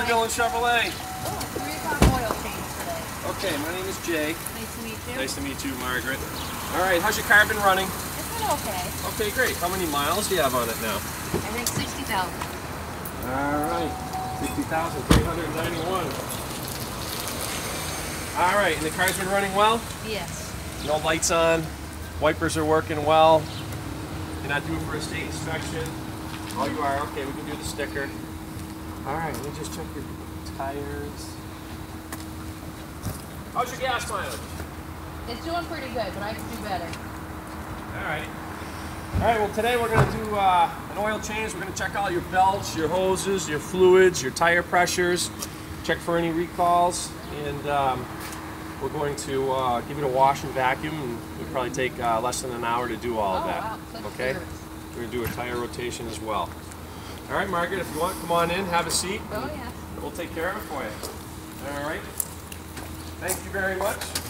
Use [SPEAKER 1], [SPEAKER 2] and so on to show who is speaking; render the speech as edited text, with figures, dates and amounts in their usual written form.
[SPEAKER 1] Dillon Chevrolet.
[SPEAKER 2] Oh, 3 o'clock oil change today.
[SPEAKER 1] Okay, my name is Jay.
[SPEAKER 2] Nice to meet you.
[SPEAKER 1] Nice to meet you, Margaret. All right, how's your car been running?
[SPEAKER 2] It's been okay.
[SPEAKER 1] Okay, great. How many miles do you have on it now?
[SPEAKER 2] I think 60,000.
[SPEAKER 1] All right, 60,391. All right, and the car's been running well?
[SPEAKER 2] Yes.
[SPEAKER 1] No lights on, wipers are working well. You're not due for a state inspection. Oh, you are? Okay, we can do the sticker. All right, let me just check your tires. How's your gas mileage?
[SPEAKER 2] It's doing pretty good, but I can do better.
[SPEAKER 1] All right. All right, well today we're going to do an oil change. We're going to check all your belts, your hoses, your fluids, your tire pressures, check for any recalls, and we're going to give it a wash and vacuum, and it'll probably take less than an hour to do all of that.
[SPEAKER 2] Wow.
[SPEAKER 1] Okay? We're going to do a tire rotation as well. All right, Margaret, if you want, come on in, have a seat.
[SPEAKER 2] Oh, yeah.
[SPEAKER 1] We'll take care of it for you. All right. Thank you very much.